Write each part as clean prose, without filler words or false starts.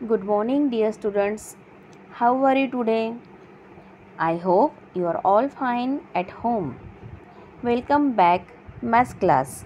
Good morning, dear students. How are you today? I hope you are all fine at home. Welcome back, math class.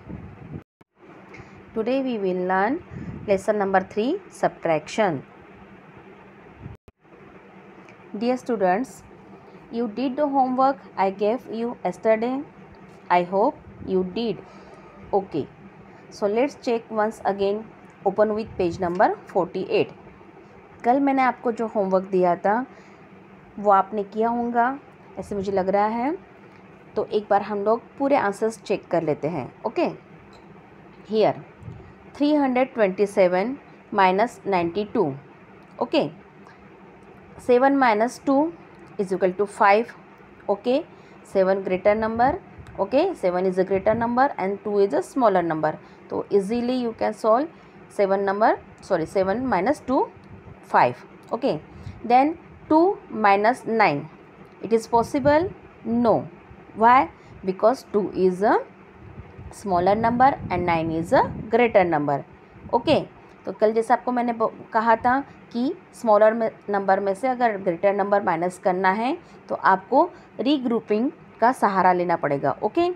Today we will learn lesson number 3, subtraction. Dear students, you did the homework I gave you yesterday. I hope you did. Okay. So let's check once again. Open with page number 48. कल मैंने आपको जो homework दिया था वो आपने किया होगा ऐसे मुझे लग रहा है। तो एक बार हम लोग पूरे आंसर्स चेक कर लेते हैं। Okay, here 327 minus 92। Okay, 7 minus 2 is equal to 5। Okay, 7 greater number. Okay, 7 is a greater number and 2 is a smaller number. तो easily you can solve 7 minus 2 5. Okay, then 2 minus 9. It is possible? No. Why? Because 2 is a smaller number and 9 is a greater number. Okay, तो कल जैसे आपको मैंने कहा था कि smaller number में से अगर ग्रेटर नंबर माइनस करना है तो आपको रीग्रुपिंग का सहारा लेना पड़ेगा। Okay,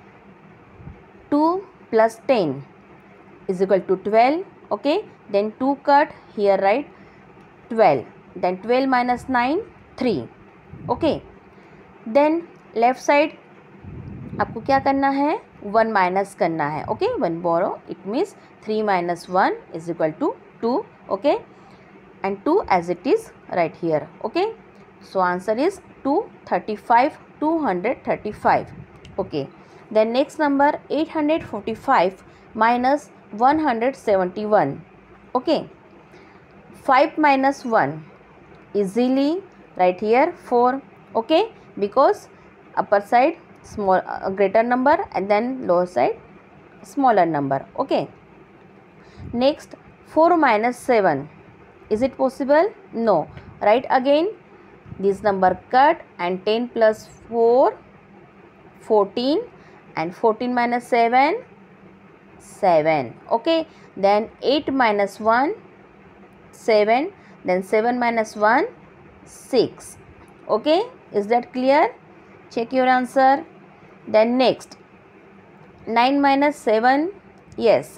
2 plus 10 is equal to 12. Okay, then 2 cut here, right? 12, then 12 minus 9 3. Okay, then left side आपको क्या करना है, 1 माइनस करना है। Okay, 1 borrow, it means 3 minus 1 is equal to 2. Okay, and 2 as it is right here. Okay, so answer is 235, 235. Okay, then next number 845 minus 171. Okay, 5 minus 1 easily right here 4. Okay, because upper side small greater number and then lower side smaller number. Okay, next 4 minus 7, is it possible? No. Right, again this number cut and 10 plus 4 14 and 14 minus 7 7. Okay, then 8 minus 1 7, then 7 minus 1 6. Okay, is that clear? Check your answer. Then next 9 minus 7, yes,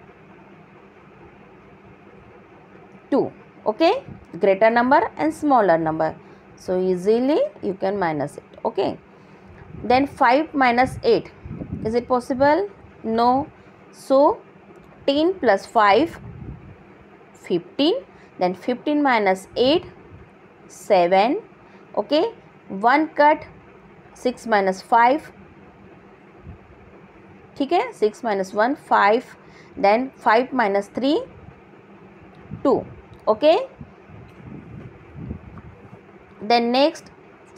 2. Okay, greater number and smaller number, so easily you can minus it. Okay, then 5 minus 8, is it possible? No. So 10 plus 5 15, then 15 minus 8 7. Okay, 1 cut 6 minus 5. ठीक है, 6 minus 1 5, then 5 minus 3 2. Okay, then next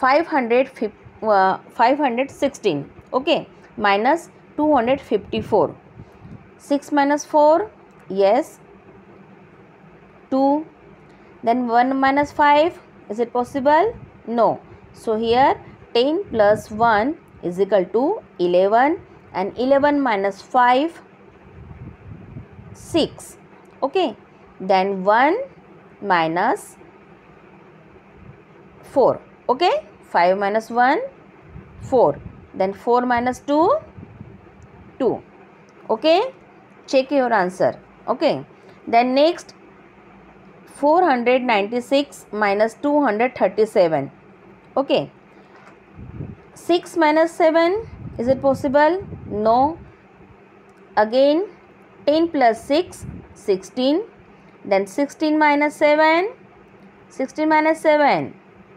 516. Okay, minus 254. 6 minus 4, yes, 2. Then 1 minus 5, is it possible? No. So here 10 plus 1 is equal to 11 and 11 minus 5 6. Okay, then 1 minus 4. Okay, 5 minus 1 4, then 4 minus 2 2. Okay, check your answer. Okay, then next 496 minus 237. Okay, 6 minus 7, is it possible? No. Again 10 plus 6 16, then 16 minus 7 16 minus 7.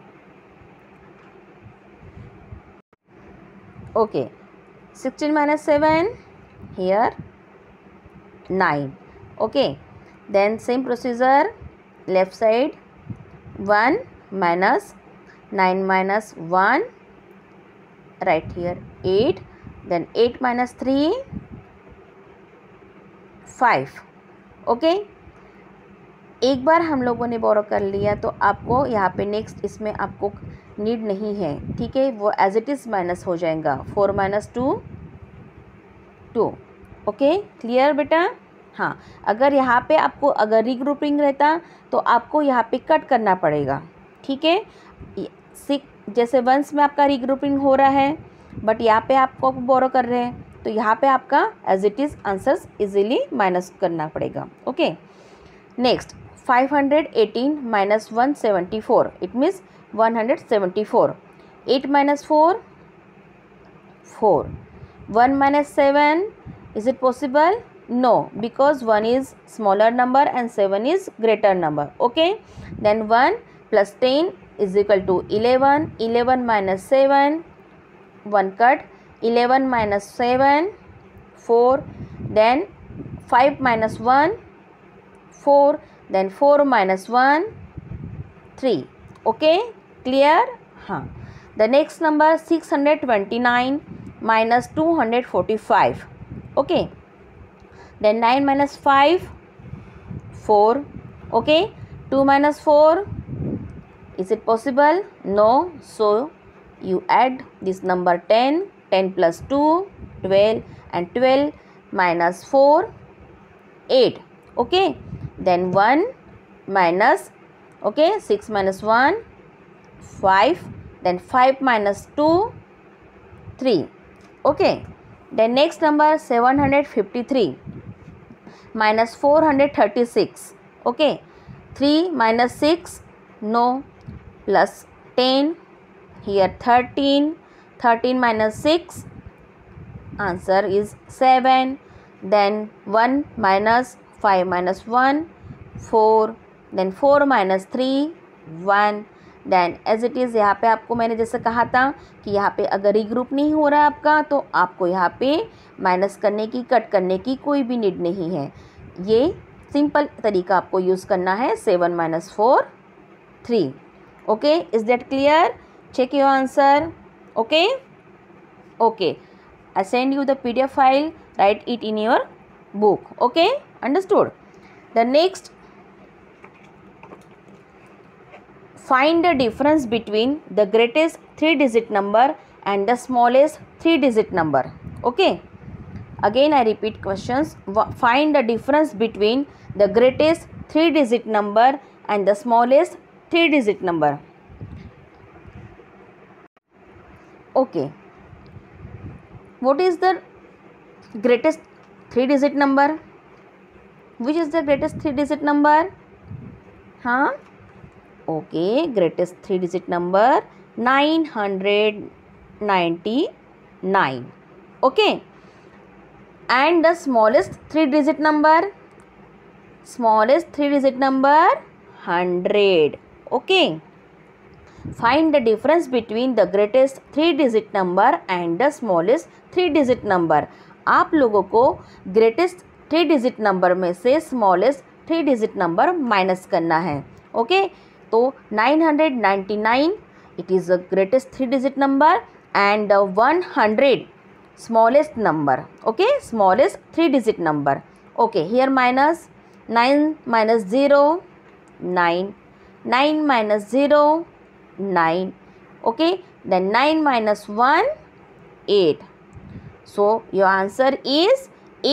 Okay, 16 minus 7 here 9. Okay, then same procedure, left side 1 minus 9 minus 1 right here 8, then 8 minus 3 5. Okay, एक बार हम लोगों ने बोरो कर लिया तो आपको यहाँ पे नेक्स्ट इसमें आपको नीड नहीं है। ठीक है, वो एज इट इज़ माइनस हो जाएगा। 4 minus 2 2. ओके, क्लियर बेटा? हाँ, अगर यहाँ पे आपको अगर रीग्रुपिंग रहता तो आपको यहाँ पे कट करना पड़ेगा, ठीक है। जैसे वंस में आपका रीग्रुपिंग हो रहा है, बट यहाँ पे आपको बोरो कर रहे हैं, तो यहाँ पे आपका as it is answers easily minus करना पड़ेगा। Okay, next 518 minus 174, it means 174. 8 minus 4, 4. 1 minus 7, is it possible? No, because 1 is smaller number and 7 is greater number. Okay, then 1 plus 10 is equal to 11. 11 minus 7, 1 cut. 11 minus 7, 4. Then 5 minus 1, 4. Then 4 minus 1, 3. Okay, clear? हाँ. The next number 629 minus 245. Okay. Then 9 minus 5, 4. Okay. 2 minus 4. Is it possible? No. So you add this number 10. 10 plus 2, 12. And 12 minus 4, 8. Okay. Then 1 minus, okay, 6 minus 1, 5. Then 5 minus 2, 3. Okay. Then next number 753 minus 436. Okay. 3 minus 6, no. Plus 10. Here 13. 13 minus 6. Answer is 7. Then 1 minus 5 minus 1, 4. Then 4 minus 3, 1. Then as it is, यहाँ पे आपको मैंने जैसे कहा था कि यहाँ पे अगर रीग्रुप नहीं हो रहा है आपका, तो आपको यहाँ पे माइनस करने की, कट करने की कोई भी नीड नहीं है। ये सिंपल तरीका आपको यूज़ करना है। 7 minus 4, 3. Okay, is that clear? Check your answer. Okay, okay, I send you the PDF file, write it in your book. Okay, understood? The next, find the difference between the greatest 3-digit number and the smallest 3-digit number. Okay, again I repeat questions. Find the difference between the greatest 3-digit number and the smallest 3-digit number. Okay, what is the greatest 3-digit number? Which is the greatest 3-digit number? Huh? Okay, greatest 3-digit number 999. Okay, and the smallest 3-digit number? Smallest 3-digit number 100. Okay, find the difference between the greatest 3-digit number and the smallest 3-digit number. आप लोगों को greatest 3-digit number में से smallest 3-digit number minus करना है. Okay, तो 999 it is the greatest 3-digit number and the 100 smallest number. Okay, smallest 3-digit number. Okay, here minus 9 minus 0, 9. 9 minus 0, 9. Okay, then 9 minus 1, 8. So your answer is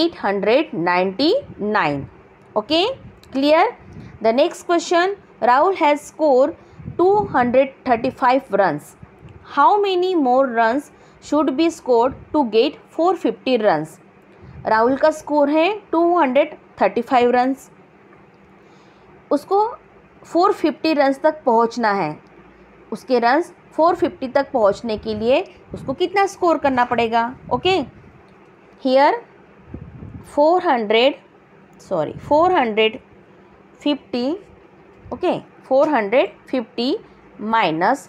899. Okay, clear? The next question, Rahul has scored 235 runs. How many more runs should be scored to get 450 runs? Rahul का score है 235 runs, उसको 450 runs तक पहुंचना है. उसके runs 450 तक पहुंचने के लिए उसको कितना स्कोर करना पड़ेगा? Okay, here 450, okay, 450 minus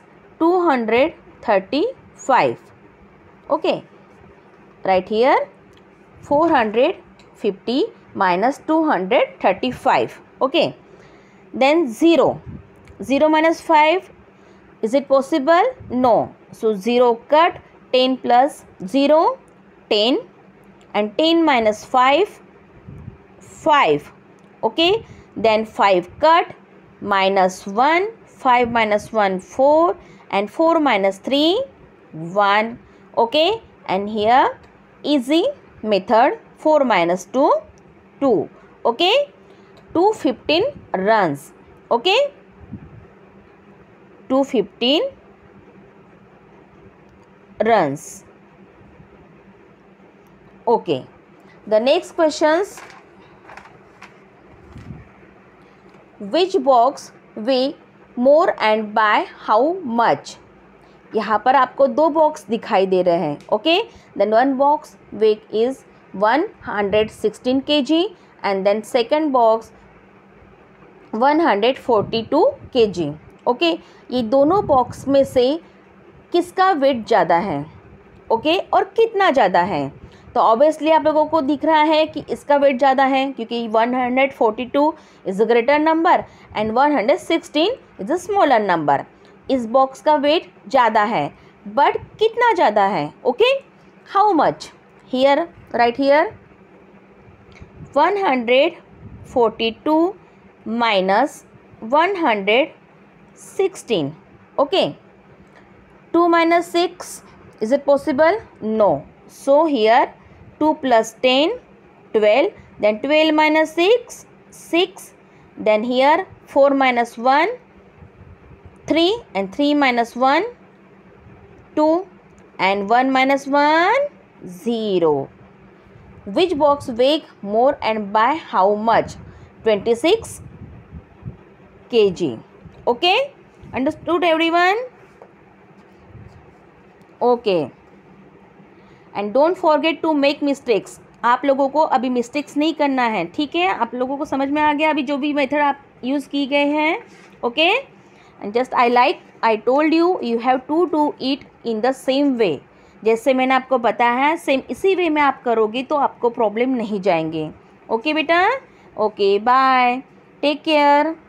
235. Okay, right here 450 minus 235. Okay, then 0 minus 5, is it possible? No. So 0 cut, 10 plus 0, 10, and 10 minus 5, 5. Okay, then 5 cut, minus 1, 5 minus 1, 4, and 4 minus 3, 1. Okay, and here easy method, 4 minus 2, 2. Okay 215 runs. Okay, 215 runs. Okay, the next questions, which box weigh more and by how much? यहाँ पर आपको दो box दिखाई दे रहे हैं. Okay, then one box weight is 116 kg and then second box 142 kg. Okay, ये दोनों बॉक्स में से किसका वेट ज़्यादा है? ओके, और कितना ज़्यादा है? तो ऑब्वियसली आप लोगों को दिख रहा है कि इसका वेट ज़्यादा है क्योंकि 142 is a greater number and 116 is a smaller number. इस बॉक्स का वेट ज़्यादा है, बट कितना ज़्यादा है? Okay, how much? Here, right here, 142 minus 116. Okay, 2 minus 6, is it possible? No. So here 2 plus 10, 12, then 12 minus 6, 6, then here 4 minus 1, 3, and 3 minus 1, 2, and 1 minus 1, 0. Which box weighs more and by how much? 26 kg. Okay, understood everyone? Okay, and don't forget to make mistakes. आप लोगों को अभी mistakes नहीं करना है, ठीक है? आप लोगों को समझ में आ गया अभी जो भी मेथड आप यूज़ की गए हैं. Okay, and just I told you have to do it in the same way. जैसे मैंने आपको बताया है सेम इसी वे में आप करोगे तो आपको प्रॉब्लम नहीं जाएंगे. ओके बेटा, ओके, बाय, टेक केयर.